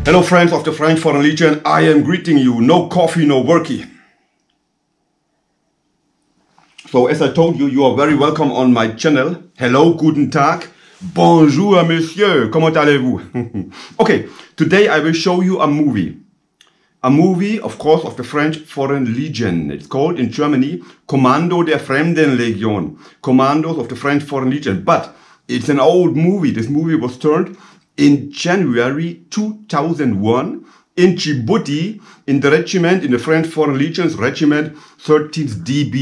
Hello friends of the French Foreign Legion, I am greeting you. No coffee, no worky. So as I told you, you are very welcome on my channel. Hello, guten Tag, bonjour monsieur, comment allez-vous? Okay, today I will show you a movie. A movie, of course, of the French Foreign Legion. It's called in Germany Kommando der Fremdenlegion. Commandos of the French Foreign Legion. But it's an old movie. This movie was turned in January 2001 in Djibouti in the regiment, in the French Foreign Legion's regiment 13th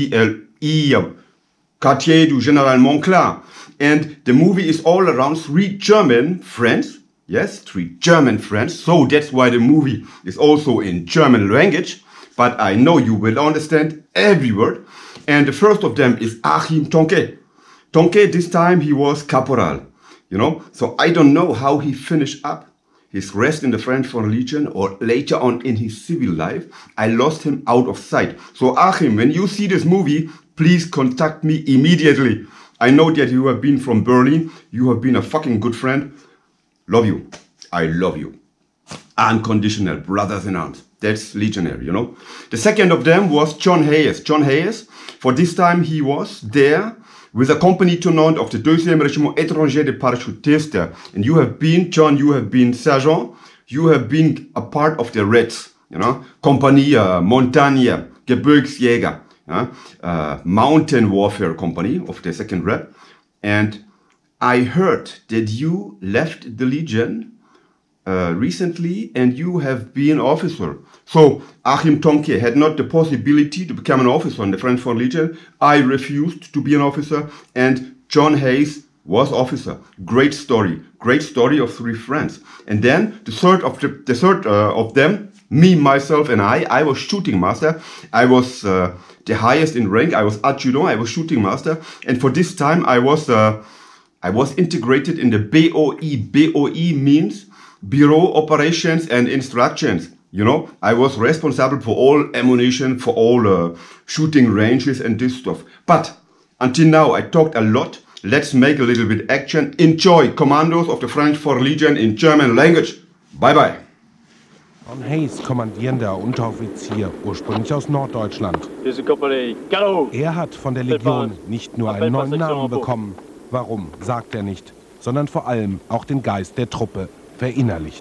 DBLE, Quartier du Général Monclar. And the movie is all around 3 German friends. Yes, 3 German friends. So that's why the movie is also in German language. But I know you will understand every word. And the first of them is Achim Tonke. Tonke, this time he was caporal. You know, so I don't know how he finished up his rest in the French Foreign Legion or later on in his civil life. I lost him out of sight. So Achim, when you see this movie, please contact me immediately. I know that you have been from Berlin. You have been a fucking good friend. Love you. I love you. Unconditional brothers in arms. That's legionary, you know. The second of them was John Hayes. John Hayes, for this time he was there with a company tenant of the 2e Régiment Étranger de Parachutistes. And you have been, John, you have been sergeant, you have been a part of the Reds, you know, Compagnie Montagne, Gebirgsjäger, mountain warfare company of the 2nd Red. And I heard that you left the Legion recently and you have been officer. So Achim Tonke had not the possibility to become an officer in the French Foreign Legion. I refused to be an officer and John Hayes was officer. Great story of 3 friends. And then the third of them, me, myself and I was shooting master. I was the highest in rank. I was adjutant. I was shooting master. And for this time I was integrated in the BOE. BOE means Bureau Operations and Instructions. You know, I was responsible for all ammunition, for all shooting ranges and this stuff. But until now, I talked a lot. Let's make a little bit action. Enjoy Commandos of the French Foreign Legion in German language. Bye bye. John Hayes, kommandierender Unteroffizier, ursprünglich aus Norddeutschland. Er hat von der Legion nicht nur einen neuen Namen bekommen. Warum, sagt er nicht, sondern vor allem auch den Geist der Truppe verinnerlicht.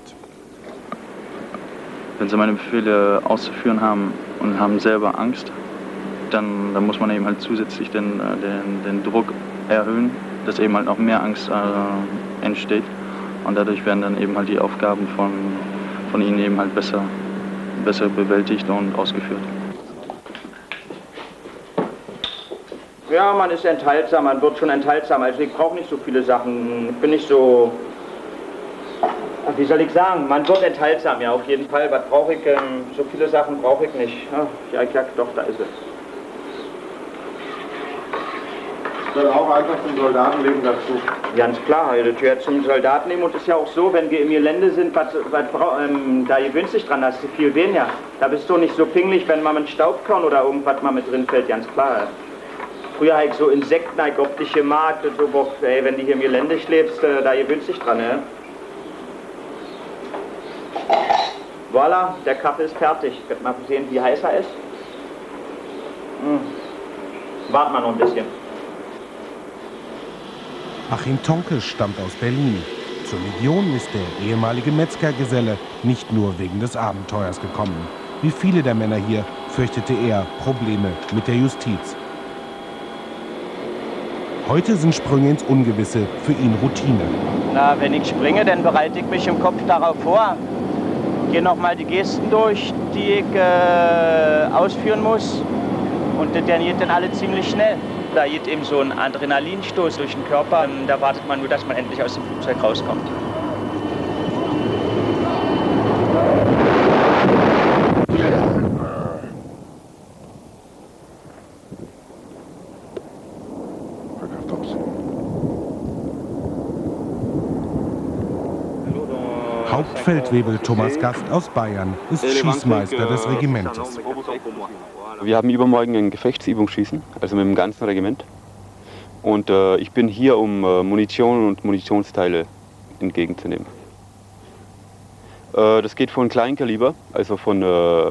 Wenn sie meine Befehle auszuführen haben und haben selber Angst, dann muss man eben halt zusätzlich den Druck erhöhen, dass eben halt noch mehr Angst entsteht. Und dadurch werden dann eben halt die Aufgaben von ihnen eben halt besser bewältigt und ausgeführt. Ja, man ist enthaltsam, man wird schon enthaltsam. Also ich brauche nicht so viele Sachen. Ich bin nicht so, wie soll ich sagen, man wird enthaltsam, ja, auf jeden Fall. Was brauche ich, so viele Sachen brauche ich nicht. Ja, doch, da ist es. Das gehört auch einfach zum Soldatenleben dazu. Ganz klar, das gehört zum Soldatenleben und es ist ja auch so, wenn wir im Gelände sind, da gewöhnst du dich dran, hast du viel weniger. Da bist du nicht so pingelig, wenn mal mit Staubkorn oder irgendwas mal mit drin fällt, ganz klar. Früher habe ich so Insekten, ich hab dich gemacht, so, boah, ey, wenn du hier im Gelände schläfst, da gewöhnst du dich dran, ne? Voilà, der Kaffee ist fertig. Könnt mal sehen, wie heiß er ist? Warten wir noch ein bisschen. Achim Tonke stammt aus Berlin. Zur Legion ist der ehemalige Metzgergeselle nicht nur wegen des Abenteuers gekommen. Wie viele der Männer hier fürchtete er Probleme mit der Justiz. Heute sind Sprünge ins Ungewisse für ihn Routine. Na, wenn ich springe, dann bereite ich mich im Kopf darauf vor. Gehe nochmal die Gesten durch, die ich ausführen muss. Und das geht dann alle ziemlich schnell. Da geht eben so ein Adrenalinstoß durch den Körper. Da wartet man nur, dass man endlich aus dem Flugzeug rauskommt. Hauptfeldwebel Thomas Gast aus Bayern ist Schießmeister des Regimentes. Wir haben übermorgen ein Gefechtsübungsschießen, also mit dem ganzen Regiment. Und ich bin hier, um Munition und Munitionsteile entgegenzunehmen. Das geht von Kleinkaliber, also von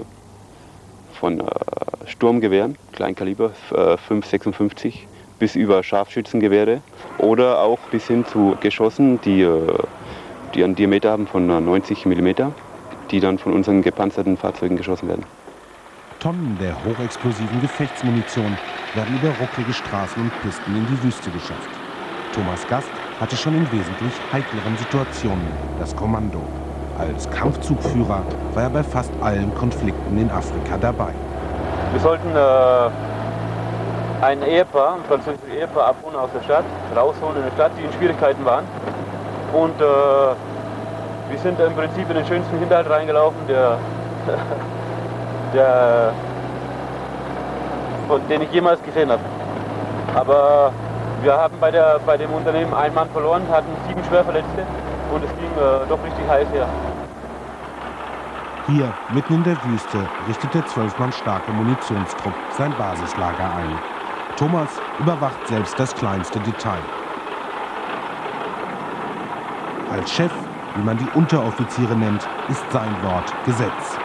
Sturmgewehren, Kleinkaliber 5,56 bis über Scharfschützengewehre oder auch bis hin zu Geschossen, die einen Diameter haben von 90 mm, die dann von unseren gepanzerten Fahrzeugen geschossen werden. Tonnen der hochexplosiven Gefechtsmunition werden über rucklige Straßen und Pisten in die Wüste geschafft. Thomas Gast hatte schon in wesentlich heikleren Situationen das Kommando. Als Kampfzugführer war er bei fast allen Konflikten in Afrika dabei. Wir sollten ein französisches Ehepaar abholen aus der Stadt, rausholen in der Stadt, die in Schwierigkeiten waren. Und wir sind im Prinzip in den schönsten Hinterhalt reingelaufen, den ich jemals gesehen habe. Aber wir haben bei dem Unternehmen einen Mann verloren, hatten 7 Schwerverletzte und es ging doch richtig heiß her. Hier, mitten in der Wüste, richtet der 12 Mann starke Munitionstrupp sein Basislager ein. Thomas überwacht selbst das kleinste Detail. Als Chef, wie man die Unteroffiziere nennt, ist sein Wort Gesetz.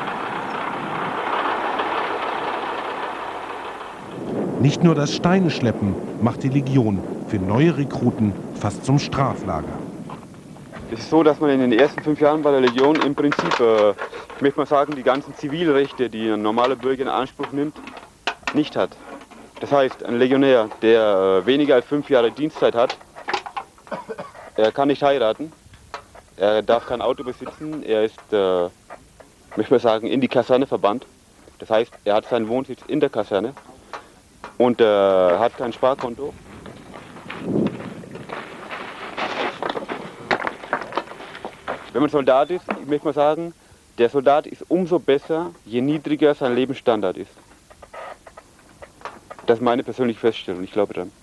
Nicht nur das Steineschleppen macht die Legion für neue Rekruten fast zum Straflager. Es ist so, dass man in den ersten 5 Jahren bei der Legion im Prinzip, ich möchte mal sagen, die ganzen Zivilrechte, die ein normaler Bürger in Anspruch nimmt, nicht hat. Das heißt, ein Legionär, der weniger als 5 Jahre Dienstzeit hat, er kann nicht heiraten, er darf kein Auto besitzen, er ist, möchte mal sagen, in die Kaserne verbannt. Das heißt, er hat seinen Wohnsitz in der Kaserne und hat kein Sparkonto. Wenn man Soldat ist, ich möchte mal sagen, der Soldat ist umso besser, je niedriger sein Lebensstandard ist. Das ist meine persönliche Feststellung, ich glaube daran.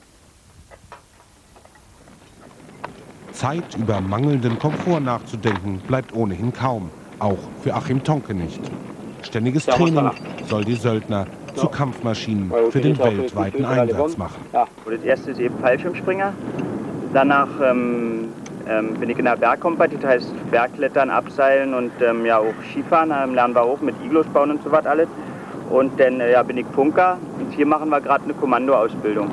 Zeit, über mangelnden Komfort nachzudenken, bleibt ohnehin kaum. Auch für Achim Tonke nicht. Ständiges Training soll die Söldner zu Kampfmaschinen für den weltweiten Einsatz machen. Das erste ist eben Fallschirmspringer. Danach bin ich in der Bergkompanie, das heißt Bergklettern, Abseilen und ja auch Skifahren. Lernen wir auch mit Iglus bauen und so was alles. Und dann bin ich Punker und hier machen wir gerade eine Kommandoausbildung.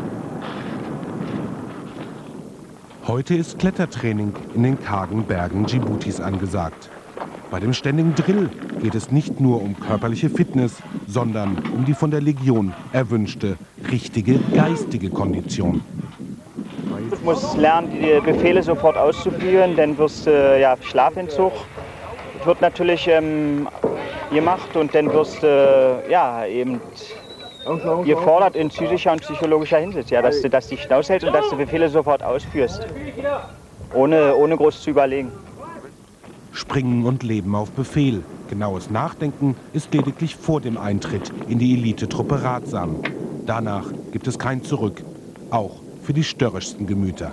Heute ist Klettertraining in den kargen Bergen Djiboutis angesagt. Bei dem ständigen Drill geht es nicht nur um körperliche Fitness, sondern um die von der Legion erwünschte, richtige geistige Kondition. Du musst lernen, die Befehle sofort auszuführen, dann wirst du Schlafentzug. Das wird natürlich gemacht und dann wirst du eben gefordert in physischer und psychologischer Hinsicht, dass du die Schnauze hältst und dass du Befehle sofort ausführst, ohne groß zu überlegen. Springen und leben auf Befehl. Genaues Nachdenken ist lediglich vor dem Eintritt in die Elitetruppe ratsam. Danach gibt es kein Zurück, auch für die störrischsten Gemüter.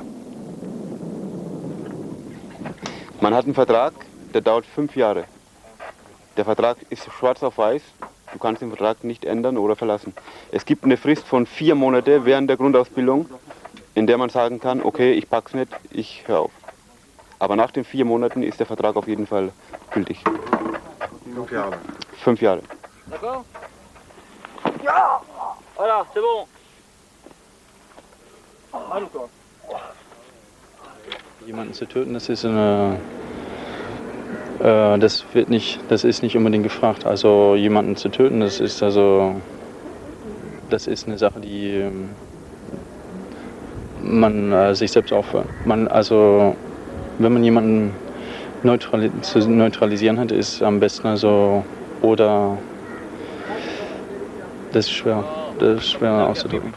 Man hat einen Vertrag, der dauert 5 Jahre. Der Vertrag ist schwarz auf weiß. Du kannst den Vertrag nicht ändern oder verlassen. Es gibt eine Frist von 4 Monate während der Grundausbildung, in der man sagen kann, okay, ich pack's nicht, ich höre auf. Aber nach den 4 Monaten ist der Vertrag auf jeden Fall gültig. 5 Jahre. 5 Jahre. D'accord? Ja! Voilà, c'est bon. Jemanden zu töten, das ist ist nicht unbedingt gefragt. Also jemanden zu töten, das ist eine Sache, die man sich selbst aufhört. Wenn man jemanden zu neutralisieren hat, ist am besten oder das ist schwer auszudrücken.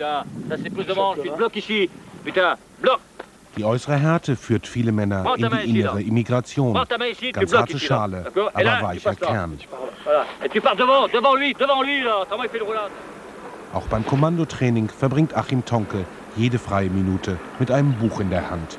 Die äußere Härte führt viele Männer in die innere Immigration. Ganz harte Schale, aber weicher Kern. Auch beim Kommandotraining verbringt Achim Tonke jede freie Minute mit einem Buch in der Hand.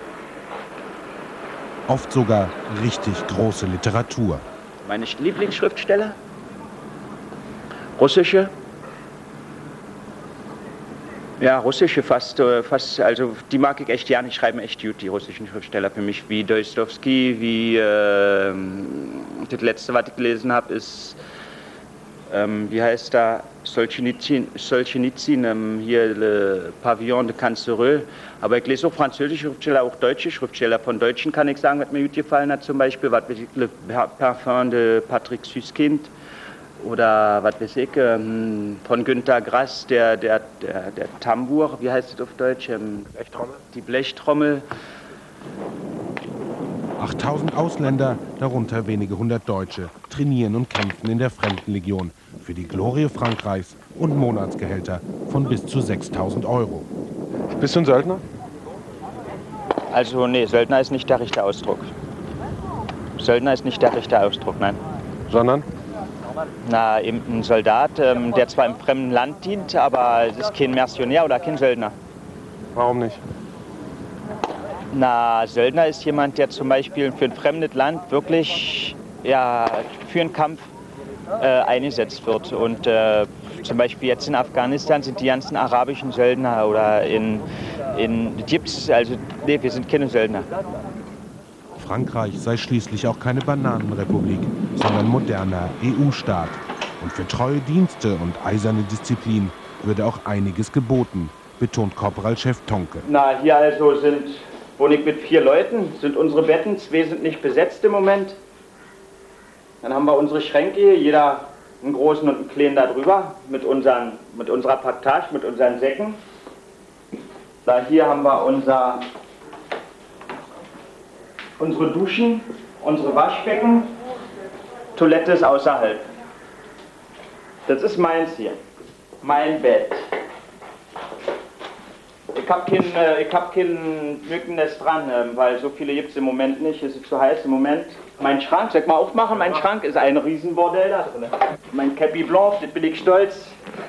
Oft sogar richtig große Literatur. Meine Lieblingsschriftsteller? Russische, Ja, russische fast, also die mag ich echt gerne. Die schreiben echt gut, die russischen Schriftsteller für mich, wie Dostoevsky, wie das letzte, was ich gelesen habe, ist, wie heißt da, Solzhenitsyn, hier Le Pavillon de Cancereux. Aber ich lese auch französische Schriftsteller, auch deutsche Schriftsteller. Von Deutschen kann ich sagen, was mir gut gefallen hat, zum Beispiel, was weiß ich, Le Parfum de Patrick Süskind. Oder was weiß ich, von Günter Grass, der Tambour, wie heißt es auf Deutsch? Blechtrommel. Die Blechtrommel. 8000 Ausländer, darunter wenige hundert Deutsche, trainieren und kämpfen in der Fremdenlegion für die Glorie Frankreichs und Monatsgehälter von bis zu 6.000 Euro. Bist du ein Söldner? Also nee, Söldner ist nicht der richtige Ausdruck. Söldner ist nicht der richtige Ausdruck, nein. Sondern? Na, eben ein Soldat, der zwar im fremden Land dient, aber es ist kein Mercenär oder kein Söldner. Warum nicht? Na, Söldner ist jemand, der zum Beispiel für ein fremdes Land wirklich ja, für einen Kampf eingesetzt wird. Und zum Beispiel jetzt in Afghanistan sind die ganzen arabischen Söldner oder gibt's, also nee, wir sind keine Söldner. Frankreich sei schließlich auch keine Bananenrepublik, sondern moderner EU-Staat. Und für treue Dienste und eiserne Disziplin würde auch einiges geboten, betont Korporalchef Tonke. Na, hier also wohne ich mit 4 Leuten, sind unsere Betten, 2 sind nicht besetzt im Moment. Dann haben wir unsere Schränke, jeder einen großen und einen kleinen da drüber, mit unserer Partage, mit unseren Säcken. Da hier haben wir unsere Duschen, unsere Waschbecken, Toilette ist außerhalb. Das ist meins hier, mein Bett. Ich hab kein Mückennest dran, weil so viele gibt es im Moment nicht, es ist zu heiß im Moment. Mein Schrank, soll ich mal aufmachen? Mein Schrank ist ein Riesenbordell da drin. Mein Capi Blanc, das bin ich stolz.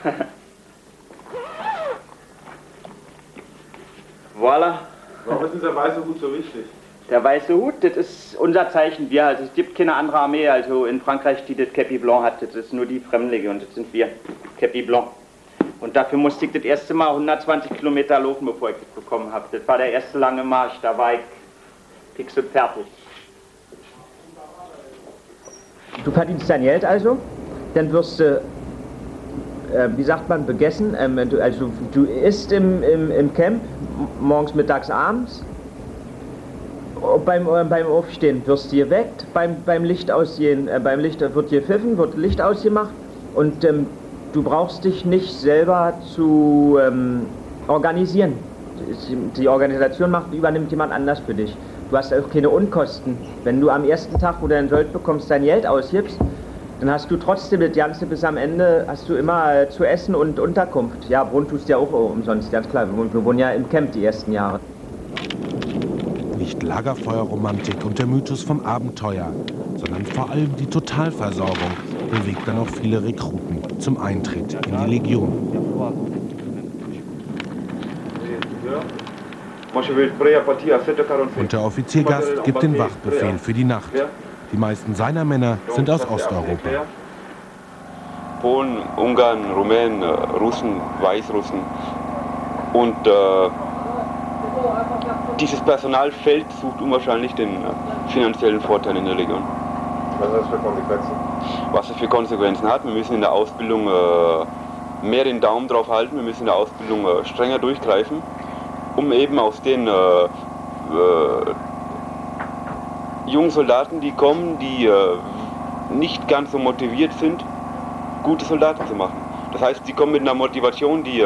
Voilà. Warum ist dieser weiße Hut so wichtig? Der weiße Hut, das ist unser Zeichen. Also es gibt keine andere Armee, also in Frankreich, die das Capi Blanc hat. Das ist nur die Fremdenlegion, das sind wir, Capi Blanc. Und dafür musste ich das erste Mal 120 Kilometer laufen, bevor ich das bekommen habe. Das war der erste lange Marsch, da war ich fix und fertig. Du verdienst dein Geld also, dann wirst du, wie sagt man, begessen. Also du isst im Camp, morgens, mittags, abends. Beim Aufstehen wirst du geweckt, beim Licht ausgehen, beim Licht wird gepfiffen, wird Licht ausgemacht und du brauchst dich nicht selber zu organisieren. Die Organisation übernimmt jemand anders für dich. Du hast auch keine Unkosten. Wenn du am ersten Tag, wo du dein Sold bekommst, dein Geld ausgibst, dann hast du trotzdem das Ganze bis am Ende, hast du immer zu essen und Unterkunft. Ja, Wohnen tust du ja auch umsonst, ganz klar. Wir wohnen ja im Camp die ersten Jahre. Nicht Lagerfeuerromantik und der Mythos vom Abenteuer, sondern vor allem die Totalversorgung bewegt dann auch viele Rekruten zum Eintritt in die Legion. Und der Offizier Gast gibt den Wachbefehl für die Nacht. Die meisten seiner Männer sind aus Osteuropa. Polen, Ungarn, Rumänen, Russen, Weißrussen. Und dieses Personalfeld sucht unwahrscheinlich den finanziellen Vorteil in der Legion. Was hat das für Konsequenzen? Was es für Konsequenzen hat, wir müssen in der Ausbildung mehr den Daumen drauf halten, wir müssen in der Ausbildung strenger durchgreifen, um eben aus den jungen Soldaten, die kommen, die nicht ganz so motiviert sind, gute Soldaten zu machen. Das heißt, sie kommen mit einer Motivation, die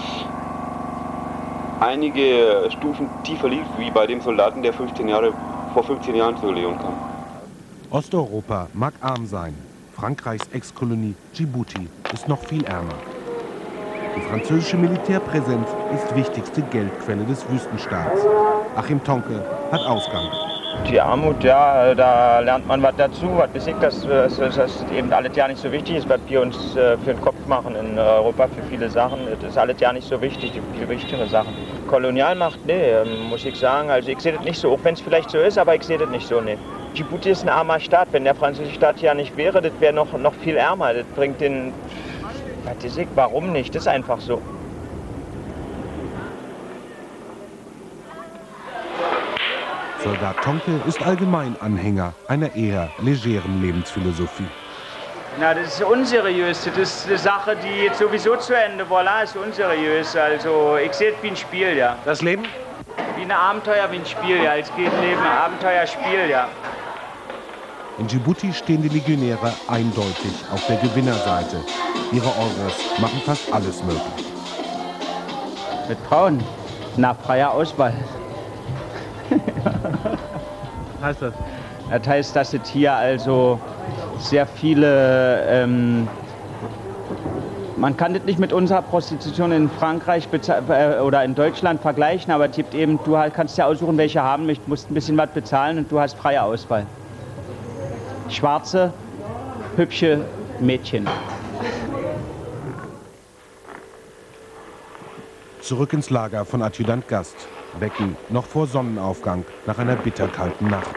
einige Stufen tiefer liegt, wie bei dem Soldaten, der vor 15 Jahren zur Legion kam. Osteuropa mag arm sein. Frankreichs Ex-Kolonie Djibouti ist noch viel ärmer. Die französische Militärpräsenz ist wichtigste Geldquelle des Wüstenstaats. Achim Tonke hat Ausgang. Die Armut, ja, da lernt man was dazu, was weiß ich, dass eben alles ja nicht so wichtig ist, was wir uns für den Kopf machen in Europa für viele Sachen. Das ist alles ja nicht so wichtig, die viel wichtigere Sachen. Kolonialmacht, nee, muss ich sagen, also ich sehe das nicht so, auch wenn es vielleicht so ist, aber ich sehe das nicht so, nee. Djibouti ist ein armer Staat, wenn der französische Staat ja nicht wäre, das wäre noch viel ärmer, das bringt den, was weiß ich, warum nicht, das ist einfach so. Soldat Tonke ist allgemein Anhänger einer eher legeren Lebensphilosophie. Na, das ist unseriös. Das ist eine Sache, die jetzt sowieso zu Ende voilà, ist unseriös. Also, ich sehe es wie ein Spiel, ja. Das Leben? Wie ein Abenteuer, wie ein Spiel, ja. Es geht Leben, Abenteuer, Spiel, ja. In Djibouti stehen die Legionäre eindeutig auf der Gewinnerseite. Ihre Euros machen fast alles möglich. Mit Frauen, nach freier Auswahl. Was heißt das? Das heißt, dass es hier also sehr viele, man kann das nicht mit unserer Prostitution in Frankreich oder in Deutschland vergleichen, aber es gibt eben, du kannst ja aussuchen, welche haben möchtest, musst ein bisschen was bezahlen und du hast freie Auswahl. Schwarze, hübsche Mädchen. Zurück ins Lager von Adjutant Gast. Wecken noch vor Sonnenaufgang nach einer bitterkalten Nacht.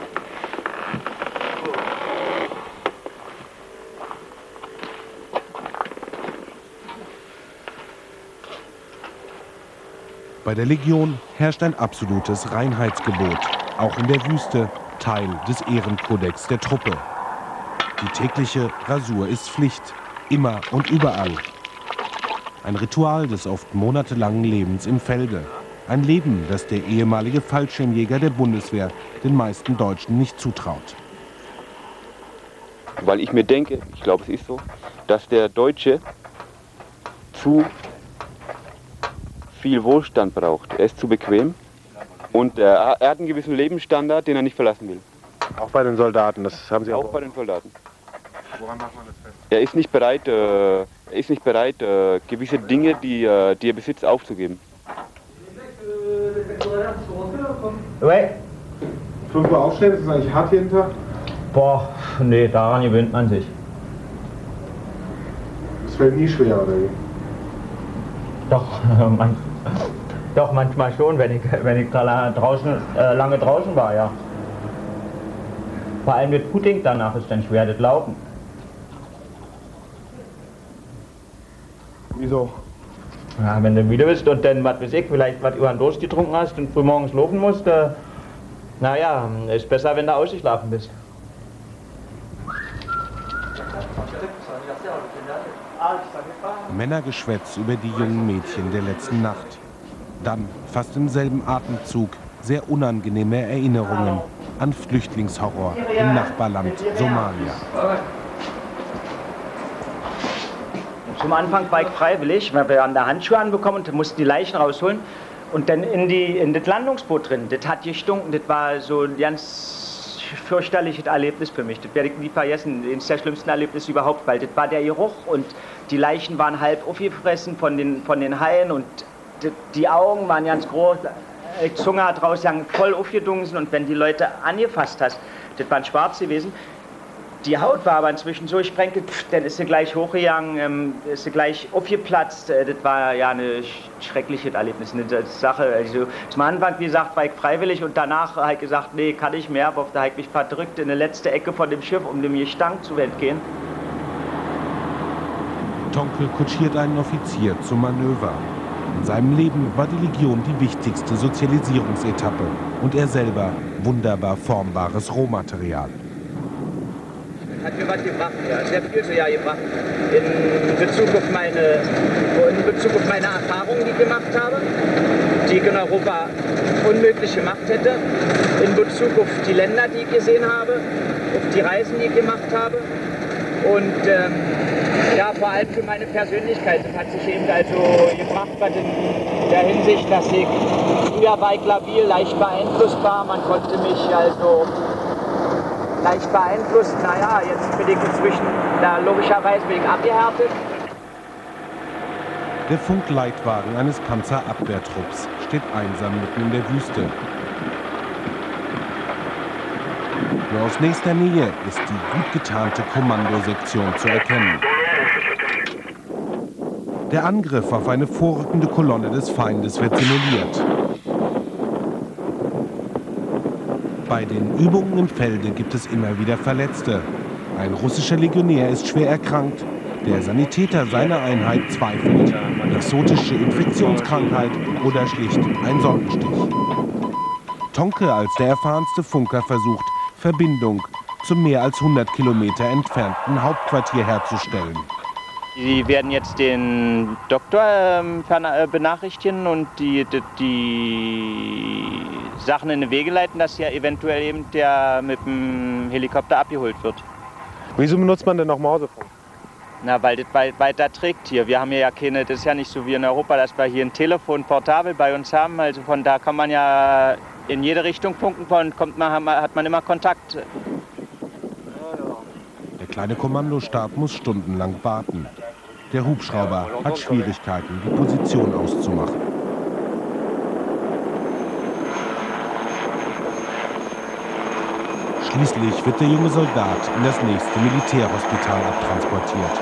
Bei der Legion herrscht ein absolutes Reinheitsgebot, auch in der Wüste, Teil des Ehrenkodex der Truppe. Die tägliche Rasur ist Pflicht, immer und überall. Ein Ritual des oft monatelangen Lebens im Felde. Ein Leben, das der ehemalige Fallschirmjäger der Bundeswehr den meisten Deutschen nicht zutraut. Weil ich mir denke, ich glaube es ist so, dass der Deutsche zu viel Wohlstand braucht. Er ist zu bequem und er hat einen gewissen Lebensstandard, den er nicht verlassen will. Auch bei den Soldaten, das haben Sie auch bei den Soldaten. Woran macht man das fest? Er ist nicht bereit, gewisse Dinge, die er besitzt, aufzugeben. 5 Uhr aufstehen, ist das eigentlich hart jeden Tag? Boah, nee, daran gewöhnt man sich. Das fällt nie schwer, oder wie? Doch, manchmal schon, wenn ich da lange draußen war, ja. Vor allem mit Pudding danach ist dann schwer, das Laufen. Wieso? Ja, wenn du müde bist und dann, was weiß ich, vielleicht was über den Durst getrunken hast und frühmorgens laufen musst, naja, ist besser, wenn du ausgeschlafen bist. Männergeschwätz über die jungen Mädchen der letzten Nacht. Dann, fast im selben Atemzug, sehr unangenehme Erinnerungen an Flüchtlingshorror im Nachbarland Somalia. Zum Anfang war ich freiwillig, weil wir haben da Handschuhe anbekommen und mussten die Leichen rausholen und dann in das Landungsboot drin. Das hat gestunken, das war so ein ganz fürchterliches Erlebnis für mich. Das werde ich nie vergessen, eines der schlimmsten Erlebnisse überhaupt, weil das war der Geruch und die Leichen waren halb aufgefressen von den Haien und die Augen waren ganz groß, die Zunge hat rausgegangen, voll aufgedunsen und wenn die Leute angefasst hast, das waren schwarz gewesen, die Haut war aber inzwischen so gesprenkelt, dann ist sie gleich hochgegangen, ist sie gleich aufgeplatzt. Das war ja eine schreckliche Erlebnis, eine Sache. Also zum Anfang, wie gesagt, war ich freiwillig und danach habe ich gesagt, nee, kann ich mehr, aber da habe ich mich verdrückt in eine letzte Ecke von dem Schiff, um dem Gestank zu entgehen. Tonke kutschiert einen Offizier zum Manöver. In seinem Leben war die Legion die wichtigste Sozialisierungsetappe und er selber wunderbar formbares Rohmaterial. Hat mir was gebracht, ja, sehr viel so ja gebracht. In Bezug auf meine Erfahrungen, die ich gemacht habe, die ich in Europa unmöglich gemacht hätte. In Bezug auf die Länder, die ich gesehen habe, auf die Reisen, die ich gemacht habe. Und ja, vor allem für meine Persönlichkeit. Das hat sich eben also gebracht in der Hinsicht, dass ich früher war ich labil, leicht beeinflussbar. Man konnte mich also leicht beeinflusst. Naja, jetzt bin ich inzwischen, logischerweise bin ich abgehärtet. Der Funkleitwagen eines Panzerabwehrtrupps steht einsam mitten in der Wüste. Nur aus nächster Nähe ist die gut getarnte Kommandosektion zu erkennen. Der Angriff auf eine vorrückende Kolonne des Feindes wird simuliert. Bei den Übungen im Felde gibt es immer wieder Verletzte. Ein russischer Legionär ist schwer erkrankt. Der Sanitäter seiner Einheit zweifelt. Exotische Infektionskrankheit oder schlicht ein Sonnenstich. Tonke als der erfahrenste Funker versucht, Verbindung zum mehr als 100 Kilometer entfernten Hauptquartier herzustellen. Sie werden jetzt den Doktor benachrichtigen und die Sachen in die Wege leiten, dass ja eventuell eben der mit dem Helikopter abgeholt wird. Wieso benutzt man denn noch Mausefunk? Na, weil das weiter trägt hier. Wir haben ja keine, das ist ja nicht so wie in Europa, dass wir hier ein Telefon portabel bei uns haben. Also von da kann man ja in jede Richtung funken und hat man immer Kontakt. Der kleine Kommandostab muss stundenlang warten. Der Hubschrauber hat Schwierigkeiten, die Position auszumachen. Schließlich wird der junge Soldat in das nächste Militärhospital abtransportiert.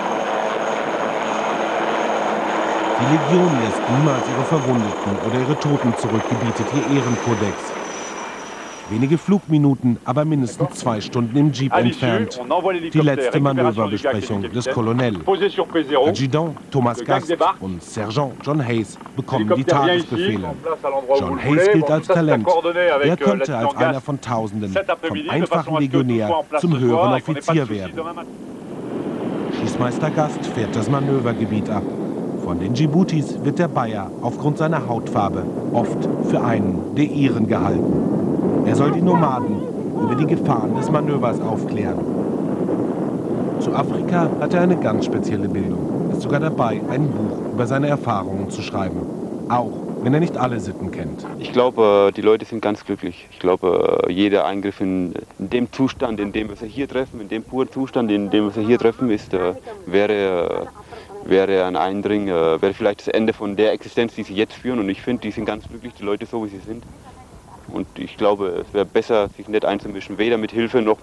Die Legion lässt niemals ihre Verwundeten oder ihre Toten zurück, gebietet ihr Ehrenkodex. Wenige Flugminuten, aber mindestens 2 Stunden im Jeep entfernt. Die letzte Manöverbesprechung des Colonel. Adjudant Thomas Gast und Sergeant John Hayes bekommen die Tagesbefehle. John Hayes gilt als Talent. Er könnte als einer von Tausenden vom einfachen Legionär zum höheren Offizier werden. Schießmeister Gast fährt das Manövergebiet ab. Von den Djiboutis wird der Bayer aufgrund seiner Hautfarbe oft für einen der ihren gehalten. Er soll die Nomaden über die Gefahren des Manövers aufklären. Zu Afrika hat er eine ganz spezielle Bildung. Ist sogar dabei, ein Buch über seine Erfahrungen zu schreiben. Auch wenn er nicht alle Sitten kennt. Ich glaube, die Leute sind ganz glücklich. Ich glaube, jeder Eingriff in dem Zustand, in dem wir sie hier treffen, in dem puren Zustand, in dem wir sie hier treffen, wäre ein Eindringen, wäre vielleicht das Ende von der Existenz, die sie jetzt führen. Und ich finde, die sind ganz glücklich, die Leute so, wie sie sind. Und ich glaube, es wäre besser, sich nicht einzumischen, weder mit Hilfe noch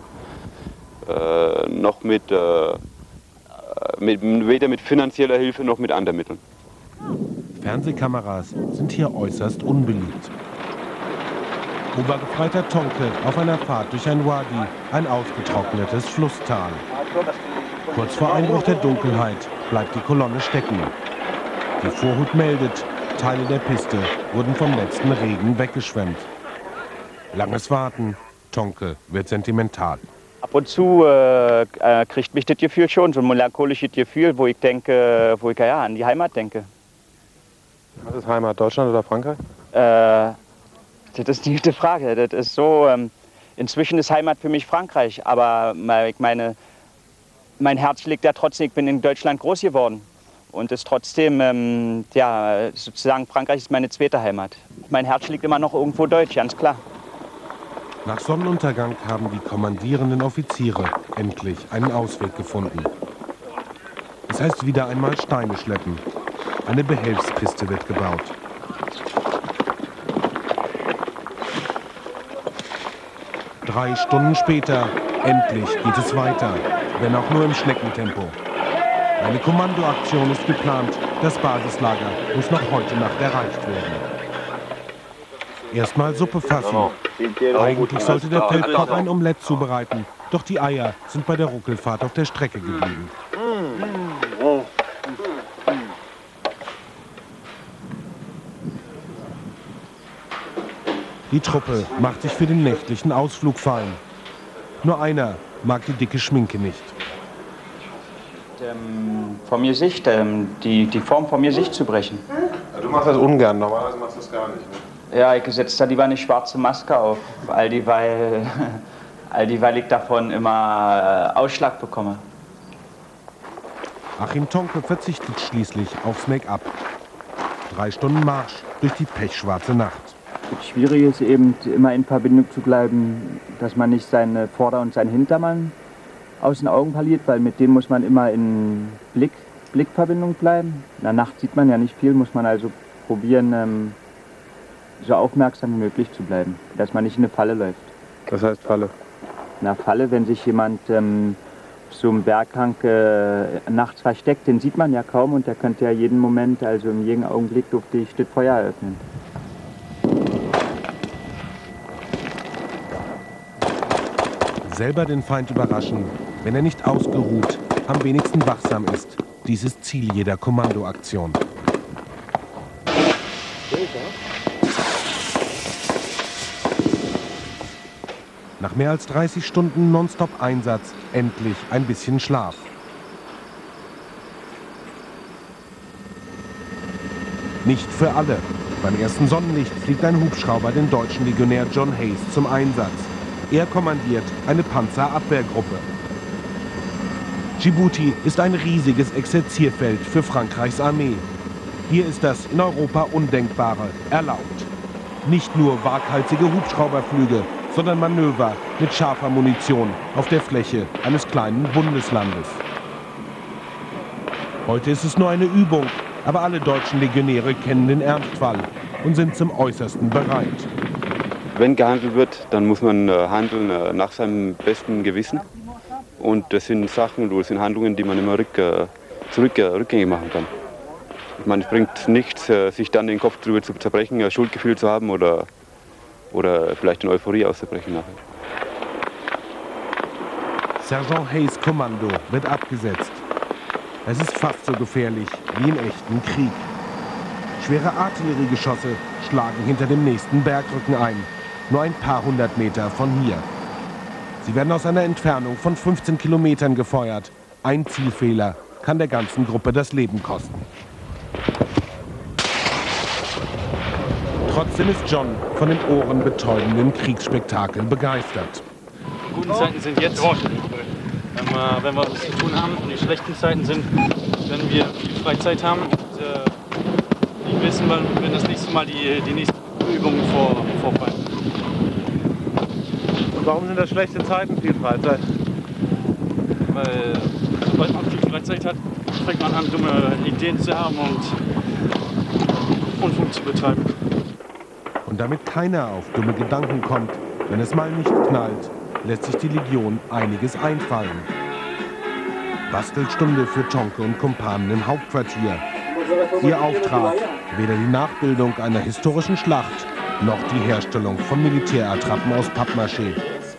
weder mit finanzieller Hilfe noch mit anderen Mitteln. Fernsehkameras sind hier äußerst unbeliebt. Obergefreiter Tonke auf einer Fahrt durch ein Wadi, ein ausgetrocknetes Flusstal. Kurz vor Einbruch der Dunkelheit bleibt die Kolonne stecken. Die Vorhut meldet, Teile der Piste wurden vom letzten Regen weggeschwemmt. Langes Warten, Tonke wird sentimental. Ab und zu kriegt mich das Gefühl schon, so ein melancholisches Gefühl, wo ich ja an die Heimat denke. Was ist Heimat, Deutschland oder Frankreich? Das ist die gute Frage. Das ist so, inzwischen ist Heimat für mich Frankreich, aber ich meine, mein Herz schlägt ja trotzdem, ich bin in Deutschland groß geworden. Und ist trotzdem, ja, sozusagen Frankreich ist meine zweite Heimat. Mein Herz schlägt immer noch irgendwo deutsch, ganz klar. Nach Sonnenuntergang haben die kommandierenden Offiziere endlich einen Ausweg gefunden. Es heißt wieder einmal Steine schleppen. Eine Behelfspiste wird gebaut. Drei Stunden später, endlich geht es weiter, wenn auch nur im Schneckentempo. Eine Kommandoaktion ist geplant. Das Basislager muss noch heute Nacht erreicht werden. Erstmal Suppe fassen. Eigentlich sollte der Feldkoch ein Omelett zubereiten. Doch die Eier sind bei der Ruckelfahrt auf der Strecke geblieben. Die Truppe macht sich für den nächtlichen Ausflug fein. Nur einer mag die dicke Schminke nicht. Vom Gesicht, die Form vom Gesicht zu brechen. Ja, du machst das ungern, normalerweise machst du das gar nicht. Ne? Ja, ich setze da lieber eine schwarze Maske auf, all dieweil ich davon immer Ausschlag bekomme. Achim Tonke verzichtet schließlich aufs Make-up. 3 Stunden Marsch durch die pechschwarze Nacht. Das Schwierige ist eben, immer in Verbindung zu bleiben, dass man nicht seine Vorder- und seinen Hintermann aus den Augen verliert, weil mit denen muss man immer in Blickverbindung bleiben. In der Nacht sieht man ja nicht viel, muss man also probieren, so aufmerksam wie möglich zu bleiben, dass man nicht in eine Falle läuft. Was heißt Falle? In einer Falle, wenn sich jemand so im Berghang nachts versteckt, den sieht man ja kaum und der könnte ja jeden Moment, also in jedem Augenblick, durfte ich das Feuer eröffnen. Selber den Feind überraschen, wenn er nicht ausgeruht, am wenigsten wachsam ist. Dies ist Ziel jeder Kommandoaktion. Nach mehr als 30 Stunden Nonstop-Einsatz endlich ein bisschen Schlaf. Nicht für alle. Beim ersten Sonnenlicht fliegt ein Hubschrauber den deutschen Legionär John Hayes zum Einsatz. Er kommandiert eine Panzerabwehrgruppe. Djibouti ist ein riesiges Exerzierfeld für Frankreichs Armee. Hier ist das in Europa Undenkbare erlaubt. Nicht nur waghalsige Hubschrauberflüge, sondern Manöver mit scharfer Munition auf der Fläche eines kleinen Bundeslandes. Heute ist es nur eine Übung, aber alle deutschen Legionäre kennen den Ernstfall und sind zum Äußersten bereit. Wenn gehandelt wird, dann muss man handeln nach seinem besten Gewissen. Und das sind Sachen, das sind Handlungen, die man immer rückgängig machen kann. Ich meine, es bringt nichts, sich dann den Kopf darüber zu zerbrechen, Schuldgefühl zu haben oder vielleicht in Euphorie auszubrechen nachher. Sergeant Hayes' Kommando wird abgesetzt. Es ist fast so gefährlich wie im echten Krieg. Schwere Artilleriegeschosse schlagen hinter dem nächsten Bergrücken ein, nur ein paar hundert Meter von hier. Sie werden aus einer Entfernung von 15 Kilometern gefeuert. Ein Zielfehler kann der ganzen Gruppe das Leben kosten. Trotzdem ist John von dem ohrenbetäubenden Kriegsspektakel begeistert. Die guten Zeiten sind jetzt, wenn wir was zu tun haben. Und die schlechten Zeiten sind, wenn wir viel Freizeit haben und nicht wissen, wenn das nächste Mal die nächsten Übungen vorfallen. Und warum sind das schlechte Zeiten, viel Freizeit? Weil sobald man viel Freizeit hat, fängt man an, dumme Ideen zu haben und Unfug zu betreiben. Und damit keiner auf dumme Gedanken kommt, wenn es mal nicht knallt, lässt sich die Legion einiges einfallen. Bastelstunde für Tonke und Kumpanen im Hauptquartier. Ihr Auftrag, weder die Nachbildung einer historischen Schlacht, noch die Herstellung von Militärattrappen aus Pappmaché.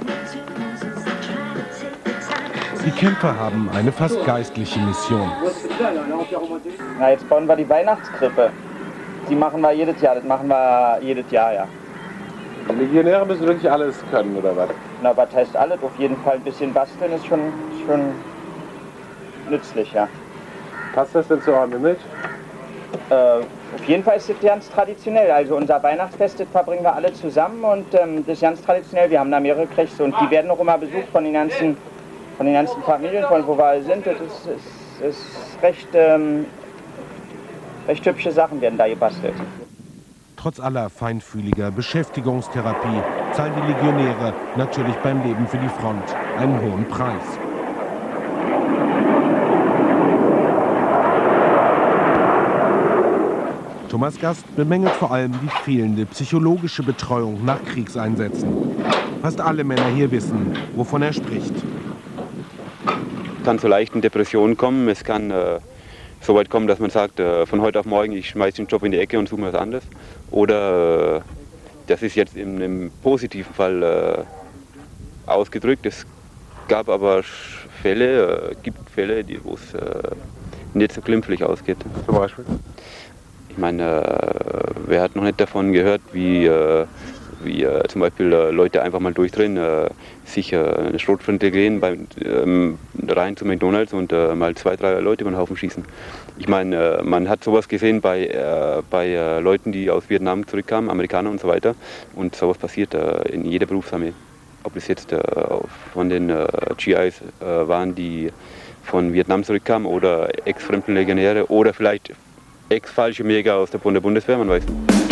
Die Kämpfer haben eine fast geistliche Mission. Na, jetzt bauen wir die Weihnachtskrippe. Die machen wir jedes Jahr, das machen wir jedes Jahr, ja. Die Legionäre müssen wirklich alles können, oder was? Na, was heißt alles? Auf jeden Fall ein bisschen basteln ist schon nützlich, ja. Passt das denn zu eurem Image? Auf jeden Fall ist das ganz traditionell. Also unser Weihnachtsfest, das verbringen wir alle zusammen und das ist ganz traditionell. Wir haben da mehrere Krächte und die werden auch immer besucht von den ganzen Familien, von wo wir alle sind. Das ist recht hübsche Sachen werden da gebastelt. Trotz aller feinfühliger Beschäftigungstherapie zahlen die Legionäre natürlich beim Leben für die Front einen hohen Preis. Thomas Gast bemängelt vor allem die fehlende psychologische Betreuung nach Kriegseinsätzen. Fast alle Männer hier wissen, wovon er spricht. Es kann zu leichten Depressionen kommen, es kann so weit kommen, dass man sagt, von heute auf morgen, ich schmeiße den Job in die Ecke und suche mir was anderes. Oder das ist jetzt im positiven Fall ausgedrückt. Es gab aber gibt Fälle, wo es nicht so glimpflich ausgeht. Zum Beispiel? Ich meine, wer hat noch nicht davon gehört, wie zum Beispiel Leute einfach mal durchdrehen, sich eine Schrotflinte gehen, rein zu McDonald's und mal 2, 3 Leute über den Haufen schießen. Ich meine, man hat sowas gesehen bei Leuten, die aus Vietnam zurückkamen, Amerikaner und so weiter. Und sowas passiert in jeder Berufsarmee. Ob es jetzt von den GIs waren, die von Vietnam zurückkamen oder Ex-Fremdenlegionäre oder vielleicht Ex-Fallschirmjäger aus der Bundeswehr, man weiß nicht.